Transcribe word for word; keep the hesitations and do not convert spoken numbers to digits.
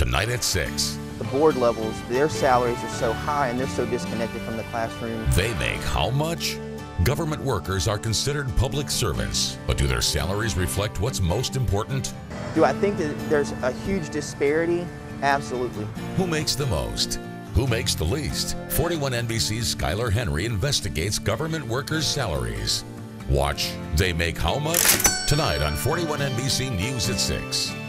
tonight at six. The board levels, their salaries are so high and they're so disconnected from the classroom. They make how much? Government workers are considered public service, but do their salaries reflect what's most important? Do I think that there's a huge disparity? Absolutely. Who makes the most? Who makes the least? forty-one N B C's Skylar Henry investigates government workers' salaries. Watch They Make How Much? Tonight on forty-one N B C News at six.